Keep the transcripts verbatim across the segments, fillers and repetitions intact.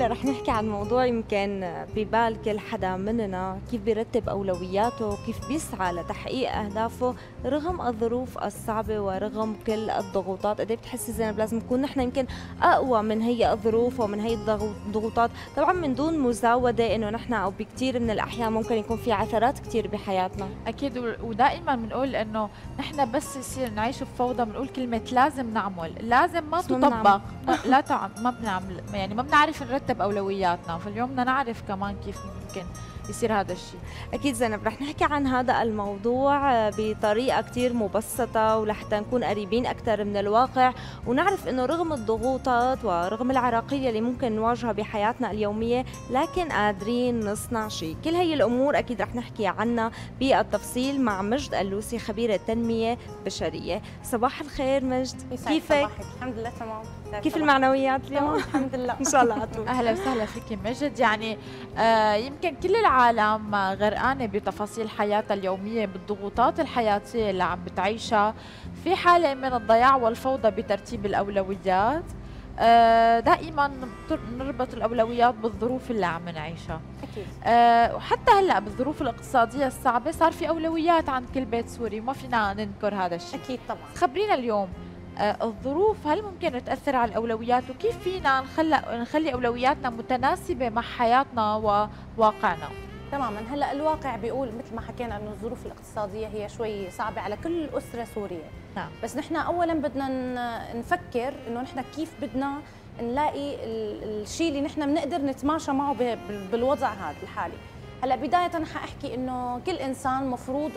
هلا رح نحكي عن موضوع يمكن ببال كل حدا مننا، كيف بيرتب اولوياته وكيف بيسعى لتحقيق اهدافه رغم الظروف الصعبه ورغم كل الضغوطات. قد ايه بتحسي زينب لازم نكون نحن يمكن اقوى من هي الظروف ومن هي الضغوطات، طبعا من دون مزاوده انه نحن او بكثير من الاحيان ممكن يكون في عثرات كثير بحياتنا. اكيد، ودائما بنقول انه نحن بس يصير نعيش بفوضى بنقول كلمه لازم نعمل، لازم ما تطبق، لا تع... ما بنعمل، يعني ما بنعرف نرتب اولوياتنا، فاليوم بدنا نعرف كمان كيف ممكن يصير هذا الشيء. اكيد زينب رح نحكي عن هذا الموضوع بطريقه كثير مبسطه ولحتى نكون قريبين اكثر من الواقع ونعرف انه رغم الضغوطات ورغم العراقيل اللي ممكن نواجهها بحياتنا اليوميه لكن قادرين نصنع شيء. كل هي الامور اكيد رح نحكي عنها بالتفصيل مع مجد اللوسي خبيره تنميه بشريه. صباح الخير مجد، كيفك؟ الحمد لله تمام. كيف المعنويات اليوم؟ الحمد لله ان شاء الله على طول. اهلا وسهلا فيك مجد. يعني آه يمكن كل العالم غرقانه بتفاصيل حياتها اليوميه بالضغوطات الحياتيه اللي عم بتعيشها، في حاله من الضياع والفوضى بترتيب الاولويات. آه دائما نربط الاولويات بالظروف اللي عم نعيشها اكيد. آه وحتى هلا بالظروف الاقتصاديه الصعبه صار في اولويات عند كل بيت سوري، وما فينا ننكر هذا الشيء. اكيد طبعا. خبرينا اليوم آه الظروف هل ممكن تاثر على الاولويات، وكيف فينا نخلي نخلي اولوياتنا متناسبه مع حياتنا وواقعنا؟ تماما. هلا الواقع بيقول مثل ما حكينا انه الظروف الاقتصاديه هي شوي صعبه على كل اسره سوريه. نعم. بس نحن اولا بدنا نفكر انه نحن كيف بدنا نلاقي الشيء اللي نحن بنقدر نتماشى معه بالوضع هذا الحالي. هلا بدايه حاحكي انه كل انسان مفروض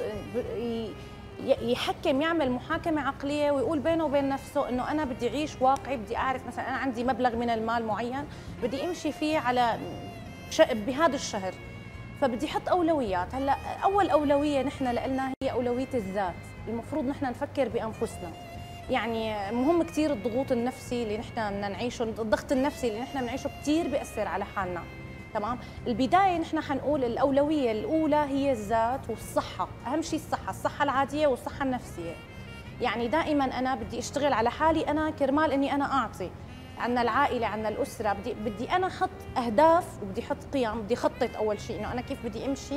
يحكم، يعمل محاكمه عقليه ويقول بينه وبين نفسه انه انا بدي اعيش واقعي، بدي اعرف مثلا انا عندي مبلغ من المال معين بدي امشي فيه على بهذا الشهر، فبدي احط اولويات. هلا اول اولويه نحن لنا هي اولويه الذات، المفروض نحن نفكر بانفسنا. يعني مهم كثير الضغوط النفسي اللي نحن بدنا نعيشه، الضغط النفسي اللي نحن بنعيشه كثير بيأثر على حالنا. تمام. البدايه نحن حنقول الاولويه الاولى هي الذات والصحه، اهم شيء الصحه، الصحه العاديه والصحه النفسيه. يعني دائما انا بدي اشتغل على حالي انا كرمال اني انا اعطي عنا العائله، عنا الاسره. بدي بدي انا احط اهداف وبدي احط قيم، بدي اخطط اول شيء انه انا كيف بدي امشي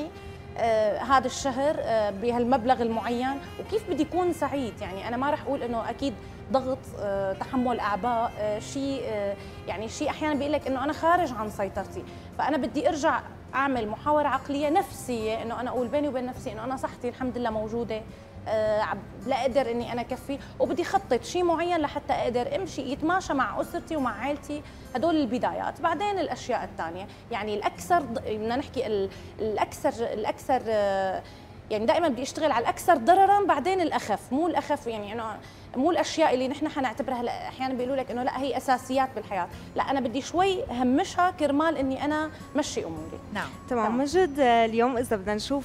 آه هذا الشهر آه بهالمبلغ المعين، وكيف بدي اكون سعيد. يعني انا ما راح اقول انه اكيد ضغط آه تحمل اعباء آه شيء آه يعني شيء احيانا بيقول لك انه انا خارج عن سيطرتي، فانا بدي ارجع اعمل محاوره عقليه نفسيه انه انا اقول بيني وبين نفسي انه انا صحتي الحمد لله موجوده، أه لا اقدر اني انا اكفي، وبدي خطط شيء معين لحتى اقدر امشي يتماشى مع اسرتي ومع عائلتي. هدول البدايات. بعدين الاشياء الثانيه، يعني الاكثر بدنا نحكي الاكثر الاكثر أه يعني دائما بدي اشتغل على الاكثر ضررا بعدين الاخف، مو الاخف يعني انه مو الاشياء اللي نحن حنعتبرها هلا احيانا بيقولوا لك انه لا هي اساسيات بالحياه، لا انا بدي شوي همشها كرمال اني انا مشي اموري. نعم تمام. مجد اليوم اذا بدنا نشوف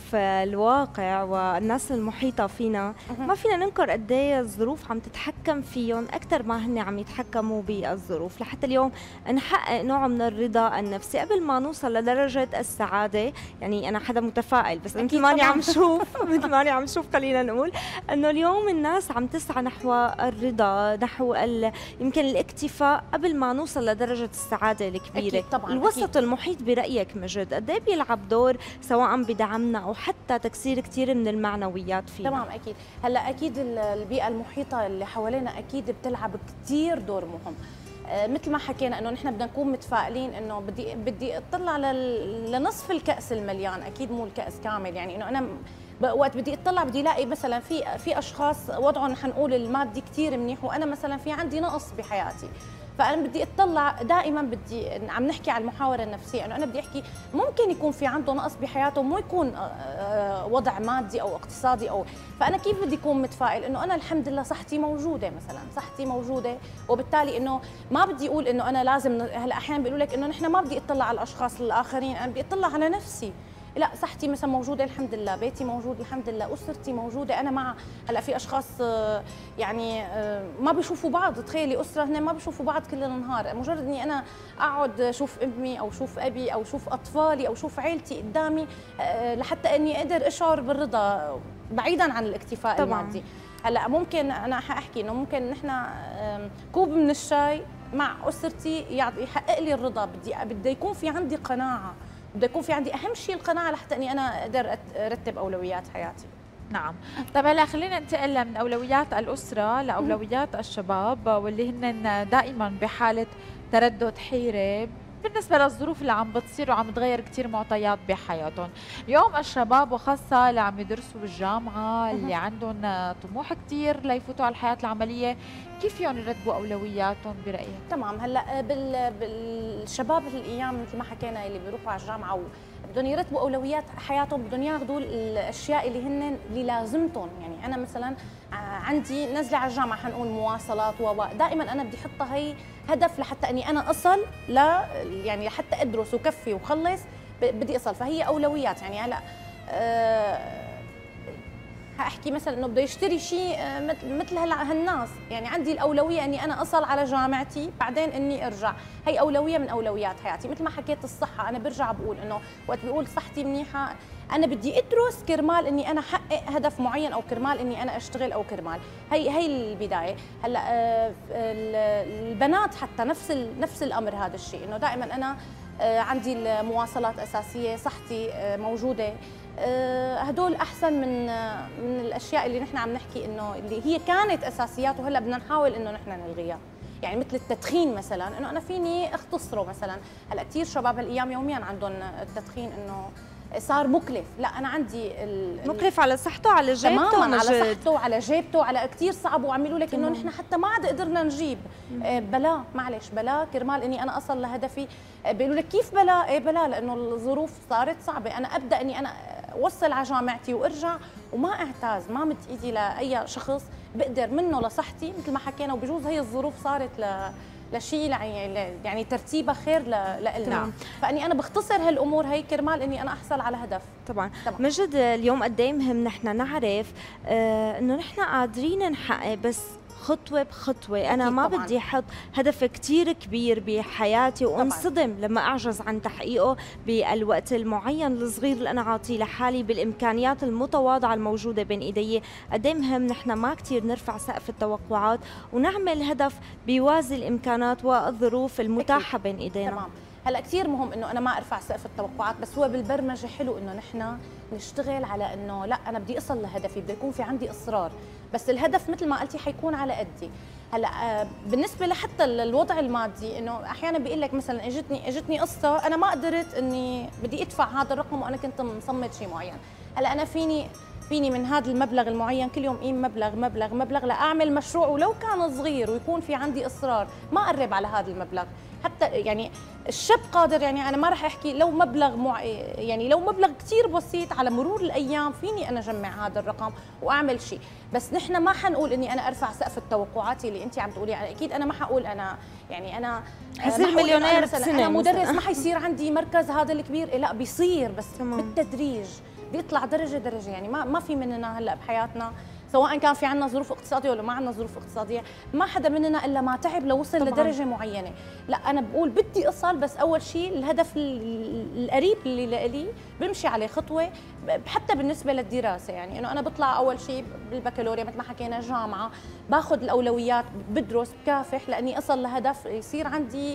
الواقع والناس المحيطه فينا ما فينا ننكر قد ايه الظروف عم تتحكم فيهم اكثر ما هن عم يتحكموا بالظروف، لحتى اليوم نحقق نوع من الرضا النفسي قبل ما نوصل لدرجه السعاده. يعني انا حدا متفائل بس مثل ماني عم شوف مثل ماني عم شوف خلينا نقول انه اليوم الناس عم تسعى نحو الرضا، نحو يمكن الاكتفاء قبل ما نوصل لدرجه السعاده الكبيره. أكيد طبعاً. الوسط أكيد. المحيط برايك مجد قد ايه بيلعب دور سواء بدعمنا او حتى تكسير كثير من المعنويات فينا؟ تمام اكيد. هلا اكيد البيئه المحيطه اللي حوالينا اكيد بتلعب كثير دور مهم. آه مثل ما حكينا انه نحن بدنا نكون متفائلين انه بدي بدي اطلع لنصف الكاس المليان، اكيد مو الكاس كامل. يعني انه انا وقت بدي اطلع بدي الاقي مثلا في في اشخاص وضعهم حنقول المادي كثير منيح وانا مثلا في عندي نقص بحياتي، فانا بدي اطلع دائما بدي عم نحكي على المحاوره النفسيه انه انا بدي احكي ممكن يكون في عنده نقص بحياته، مو يكون وضع مادي او اقتصادي او، فانا كيف بدي اكون متفائل انه انا الحمد لله صحتي موجوده، مثلا صحتي موجوده، وبالتالي انه ما بدي اقول انه انا لازم. هلا احيانا بيقولوا لك انه نحن ما بدي اطلع على الاشخاص الاخرين، انا بدي اطلع على نفسي. لا صحتي مثلا موجوده الحمد لله، بيتي موجود الحمد لله، اسرتي موجوده انا مع. هلا في اشخاص يعني ما بيشوفوا بعض، تخيلي اسره هن ما بيشوفوا بعض كل النهار، مجرد اني انا اقعد اشوف امي او شوف ابي او شوف اطفالي او شوف عيلتي قدامي لحتى اني اقدر اشعر بالرضا بعيدا عن الاكتفاء طبعا. المادي. هلا ممكن انا حاحكي انه ممكن نحن كوب من الشاي مع اسرتي يحقق لي الرضا، بدي بدي يكون في عندي قناعه، بده يكون في عندي اهم شيء القناعه لحتى اني انا اقدر ارتب اولويات حياتي. نعم. طيب هلا خلينا ننتقل من اولويات الاسره لاولويات الشباب واللي هن دائما بحاله تردد، حيره بالنسبه للظروف اللي عم بتصير وعم تغير كثير معطيات بحياتهم. اليوم الشباب وخاصه اللي عم يدرسوا بالجامعه، اللي عندهم طموح كثير ليفوتوا على الحياه العمليه، كيف فيهم يرتبوا اولوياتهم برايك؟ تمام. هلا بال... بالشباب الايام مثل ما حكينا اللي بيروحوا على الجامعه بدهم يرتبوا اولويات حياتهم، بدهم ياخذوا الاشياء اللي هن اللي لازمتهم. يعني انا مثلا عندي نزله على الجامعه حنقول مواصلات و دائما انا بدي احطها هي هدف لحتى اني انا اصل ل يعني لحتى ادرس وكفي وخلص بدي اصل، فهي اولويات. يعني هلا أه احكي مثلا انه بده يشتري شيء مثل هالناس، يعني عندي الاولويه اني انا اصل على جامعتي، بعدين اني ارجع، هي اولويه من اولويات حياتي. مثل ما حكيت الصحه، انا برجع بقول انه وقت بقول صحتي منيحه انا بدي ادرس كرمال اني انا احقق هدف معين، او كرمال اني انا اشتغل، او كرمال هي هي البدايه. هلا البنات حتى نفس نفس الامر، هذا الشيء انه دائما انا عندي المواصلات اساسيه، صحتي موجوده، هدول احسن من من الاشياء اللي نحن عم نحكي انه اللي هي كانت اساسيات وهلا بدنا نحاول انه نحن نلغيها. يعني مثل التدخين مثلا، انه انا فيني اختصره مثلا. هلا كثير شباب هالايام يوميا عندهم التدخين انه صار مكلف، لا انا عندي مكلف على صحته، على جيبته، تماما على صحته، على جيبته، على كثير صعب، وعملوا لك انه نحن حتى ما عاد قدرنا نجيب. آه بلا معلش بلا كرمال اني انا اصل لهدفي. آه بيقولوا لك كيف بلا؟ ايه بلا، لانه الظروف صارت صعبه، انا ابدا اني انا اوصل على جامعتي وارجع وما اعتاز، ما مد ايدي لاي شخص بقدر منه لصحتي مثل ما حكينا. وبجوز هي الظروف صارت ل لشيء يعني ترتيبها خير لنا، فاني انا بختصر هالامور هي كرمال اني انا احصل على هدف. طبعا, طبعاً. مجد اليوم قد ايه مهم نحن نعرف آه انه نحن قادرين نحقق بس خطوة بخطوة. أنا ما طبعاً. بدي أحط هدف كتير كبير بحياتي وانصدم لما أعجز عن تحقيقه بالوقت المعين الصغير اللي أنا عاطيه لحالي بالإمكانيات المتواضعة الموجودة بين إيدي. قد ايه مهم نحن ما كتير نرفع سقف التوقعات ونعمل هدف بيوازي الإمكانات والظروف المتاحة بين إيدينا. تمام. هلا كثير مهم انه انا ما ارفع سقف التوقعات، بس هو بالبرمجه حلو انه نحن نشتغل على انه لا انا بدي اصل لهدفي، بده يكون في عندي اصرار، بس الهدف مثل ما قلتي حيكون على قدي. هلا آه بالنسبه لحتى الوضع المادي، انه احيانا بيقول لك مثلا اجتني اجتني قصه انا ما قدرت اني بدي ادفع هذا الرقم وانا كنت مصمد شيء معين. هلا انا فيني فيني من هذا المبلغ المعين كل يوم قيم مبلغ مبلغ مبلغ لاعمل مشروع ولو كان صغير، ويكون في عندي اصرار ما اقرب على هذا المبلغ. حتى يعني الشاب قادر، يعني انا ما راح احكي لو مبلغ مع يعني لو مبلغ كثير بسيط على مرور الايام فيني انا اجمع هذا الرقم واعمل شيء. بس نحن ما حنقول اني انا ارفع سقف التوقعات اللي انت عم تقولي. يعني اكيد انا ما حقول انا يعني انا حصير مليونير بسنة، انا مدرس ما حيصير عندي مركز هذا الكبير، لا بيصير بس تمام. بالتدريج بيطلع درجه درجه. يعني ما ما في مننا هلا بحياتنا سواء كان في عندنا ظروف اقتصاديه ولا ما عندنا ظروف اقتصاديه، ما حدا مننا الا ما تعب لوصل طبعاً. لدرجه معينه. لا انا بقول بدي اصل، بس اول شيء الهدف القريب اللي لإلي بمشي عليه خطوه. حتى بالنسبه للدراسه، يعني انه انا بطلع اول شيء بالبكالوريا مثل ما حكينا جامعه، باخذ الاولويات، بدرس بكافح لاني اصل لهدف يصير عندي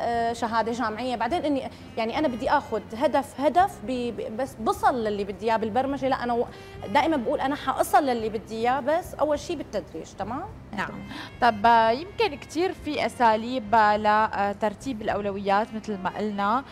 شهاده جامعيه. بعدين اني يعني انا بدي اخذ هدف هدف بي بس بصل للي بدي اياه. بالبرمجه لا انا دائما بقول انا حاصل للي بدي اياه، بس اول شيء بالتدريج. تمام. نعم. طب يمكن كثير في اساليب لترتيب الاولويات مثل ما قلنا،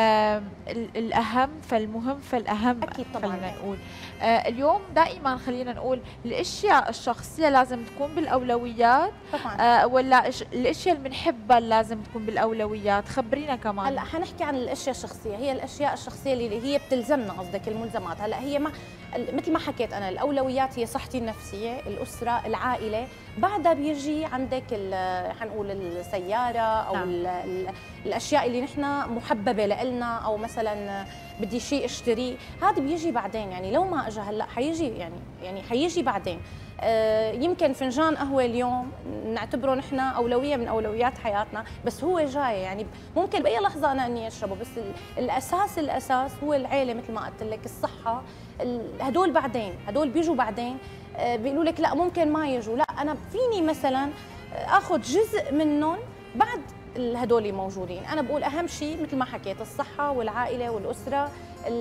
الاهم فالمهم فالاهم. اكيد طبعا. خلينا نقول اليوم دائما خلينا نقول الاشياء الشخصيه لازم تكون بالاولويات طبعا، ولا الاشياء اللي بنحبها لازم تكون بالاولويات؟ خبرينا كمان. هلا حنحكي عن الاشياء الشخصيه. هي الاشياء الشخصيه اللي هي بتلزمنا، قصدك الملزمات. هلا هي ما مثل ما حكيت انا، الاولويات هي صحتي النفسيه، الاسره، العائله، بعدها بيجي عندك حنقول السياره او نعم. ال ال الاشياء اللي نحن محببه لنا، او مثلا بدي شيء اشتريه، هذا بيجي بعدين. يعني لو ما اجى هلا حيجي، يعني يعني حيجي بعدين. آه يمكن فنجان قهوه اليوم نعتبره نحن اولويه من اولويات حياتنا، بس هو جاي يعني ممكن باي لحظه انا اني اشربه، بس الاساس الاساس هو العيله مثل ما قلت لك، الصحه، هدول بعدين، هدول بيجوا بعدين. آه بيقولوا لك لا ممكن ما يجوا، لا انا فيني مثلا اخذ جزء منهم بعد هدول موجودين. انا بقول اهم شيء مثل ما حكيت الصحه والعائله والاسره،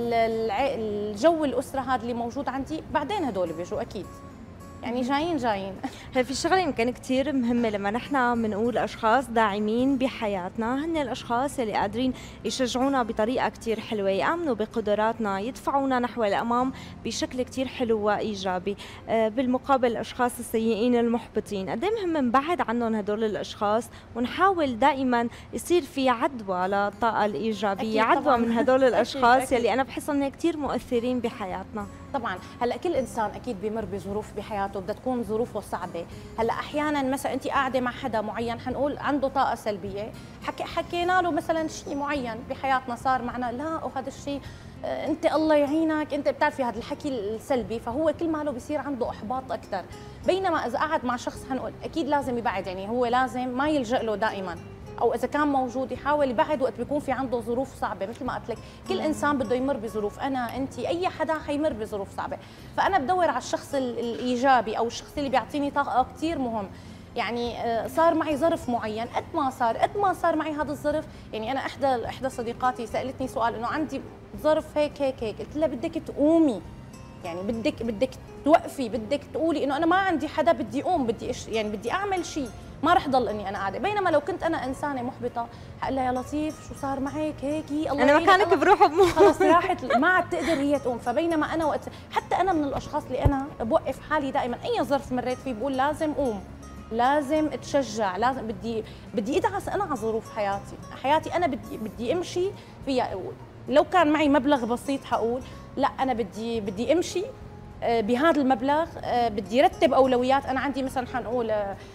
الجو الاسره هذا اللي موجود عندي، بعدين هدول بيجوا اكيد، يعني جايين جايين. هي في شغله يمكن كثير مهمه لما نحن بنقول اشخاص داعمين بحياتنا، هن الاشخاص اللي قادرين يشجعونا بطريقه كثير حلوه، يامنوا بقدراتنا، يدفعونا نحو الامام بشكل كثير حلو وايجابي. آه بالمقابل الاشخاص السيئين المحبطين، قد ايه مهم نبعد عنهم هدول الاشخاص، ونحاول دائما يصير في عدوى للطاقه الايجابيه، عدوى من هدول الاشخاص أكيد يلي انا بحسهم كثير مؤثرين بحياتنا. طبعا هلا كل انسان اكيد بيمر بظروف بحياته بدها تكون ظروفه صعبه. هلا احيانا مثلا انت قاعده مع حدا معين، حنقول عنده طاقه سلبيه، حكي حكينا له مثلا شيء معين بحياتنا صار معنا، لا وهذا الشيء انت الله يعينك، انت بتعرفي هذا الحكي السلبي، فهو كل ماله بصير عنده احباط اكثر. بينما اذا قعد مع شخص حنقول اكيد لازم يبعد، يعني هو لازم ما يلجأ له دائما، او اذا كان موجود يحاول يبعد وقت بيكون في عنده ظروف صعبه. مثل ما قلت لك كل انسان بده يمر بظروف، انا انت اي حدا حيمر بظروف صعبه، فانا بدور على الشخص الايجابي او الشخص اللي بيعطيني طاقه كثير مهم. يعني صار معي ظرف معين، قد ما صار قد ما صار معي هذا الظرف، يعني انا احدى احدى صديقاتي سالتني سؤال انه عندي ظرف هيك هيك هيك، قلت لها بدك تقومي، يعني بدك بدك توقفي، بدك تقولي انه انا ما عندي حدا، بدي اقوم، بدي إش يعني بدي اعمل شيء، ما رح ضل اني انا قاعده. بينما لو كنت انا انسانه محبطه حقول لها يا لطيف شو صار معك هيك، الله انا مكانك بروح بموت، خلص راحت ما عاد تقدر هي تقوم. فبينما انا وقت حتى انا من الاشخاص اللي انا بوقف حالي دائما اي ظرف مريت فيه بقول لازم قوم، لازم اتشجع، لازم بدي بدي ادعس انا على ظروف حياتي، حياتي انا بدي بدي امشي فيها. لو كان معي مبلغ بسيط حقول لا انا بدي بدي امشي بهذا المبلغ، بدي رتب اولويات. انا عندي مثلا حنقول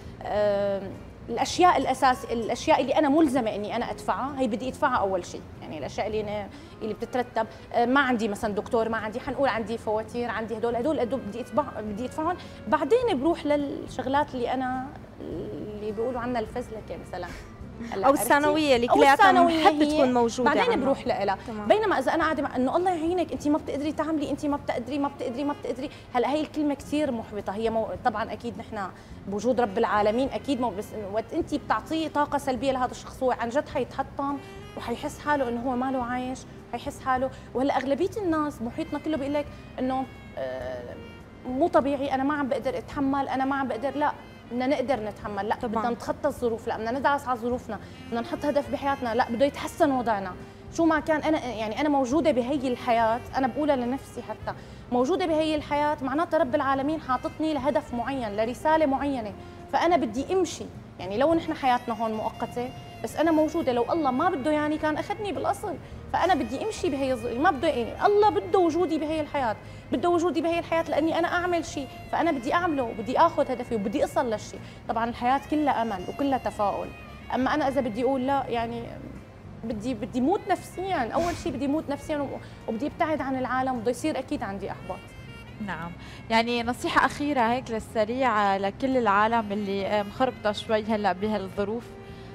الاشياء الاساس الاشياء اللي انا ملزمه اني انا ادفعها، هي بدي ادفعها اول شيء، يعني الاشياء اللي أنا اللي بتترتب. ما عندي مثلا دكتور، ما عندي حنقول عندي فواتير، عندي هدول هدول هدول بدي ادفع بدي ادفعهم، بعدين بروح للشغلات اللي انا اللي بيقولوا عنها الفزلكه مثلا او الثانويه اللي كلياتها بنحب تكون موجوده، بعدين عنها. بروح لها. بينما اذا انا قاعده انه الله يعينك انت ما بتقدري تعملي، انت ما بتقدري ما بتقدري ما بتقدري، هلا هي الكلمه كثير محبطه. هي مو... طبعا اكيد نحن بوجود رب العالمين اكيد مو، بس وقت انت بتعطيه طاقه سلبيه لهذا الشخص هو عن جد حيتحطم وحيحس حاله انه هو ما له عايش، حيحس حاله. وهلا اغلبيه الناس محيطنا كله بيقول لك انه آه مو طبيعي، انا ما عم بقدر اتحمل، انا ما عم بقدر. لا، بدنا نقدر نتحمل، لا بدنا نتخطى الظروف، لا بدنا ندعس على ظروفنا، بدنا نحط هدف بحياتنا، لا بده يتحسن وضعنا. شو ما كان انا يعني انا موجوده بهي الحياه، انا بقولها لنفسي حتى موجوده بهي الحياه، معناتها رب العالمين حاططني لهدف معين، لرساله معينه، فانا بدي امشي. يعني لو نحن حياتنا هون مؤقته، بس انا موجوده، لو الله ما بده يعني كان اخذني بالاصل، فانا بدي امشي بهي الظ... ما بده يعني الله بده وجودي بهي الحياه، بده وجودي بهي الحياه لاني انا اعمل شيء، فانا بدي اعمله وبدي اخذ هدفي وبدي اصل للشيء. طبعا الحياه كلها امل وكلها تفاؤل، اما انا اذا بدي اقول لا يعني بدي بدي موت نفسيا، اول شيء بدي موت نفسيا وبدي ابتعد عن العالم، بده يصير اكيد عندي احباط. نعم، يعني نصيحة أخيرة هيك للسريع لكل العالم اللي مخربطة شوي هلا بهالظروف،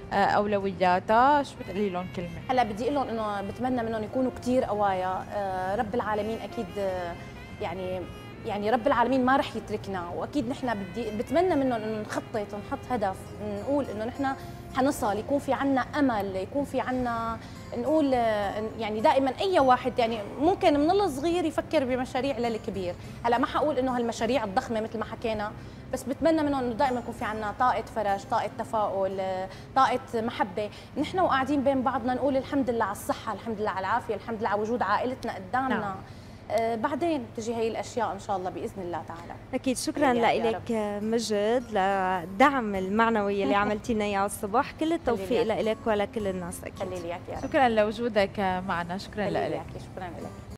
أولوياتها شو بتقولي لهم كلمة؟ هلا بدي أقول لهم إنه بتمنى منهم يكونوا كثير قوايا، رب العالمين أكيد يعني يعني رب العالمين ما رح يتركنا، واكيد نحن بدي بتمنى منهم انه نخطط ونحط هدف، نقول انه نحن حنصل، يكون في عنا امل، يكون في عنا نقول يعني دائما اي واحد يعني ممكن من الصغير يفكر بمشاريع للكبير. هلا ما حقول انه هالمشاريع الضخمه مثل ما حكينا، بس بتمنى منهم انه دائما يكون في عنا طاقه فرج، طاقه تفاؤل، طاقه محبه. نحن وقاعدين بين بعضنا نقول الحمد لله على الصحه، الحمد لله على العافيه، الحمد لله على وجود عائلتنا قدامنا. نعم. آه بعدين تجي هي الاشياء ان شاء الله باذن الله تعالى. اكيد. شكرا لك مجد للدعم المعنوي اللي عملتي لنا اياه الصبح، كل التوفيق لك ولكل الناس. اكيد. خلي لي اياك يا رب. شكرا لوجودك معنا، شكرا لك. شكرا لك.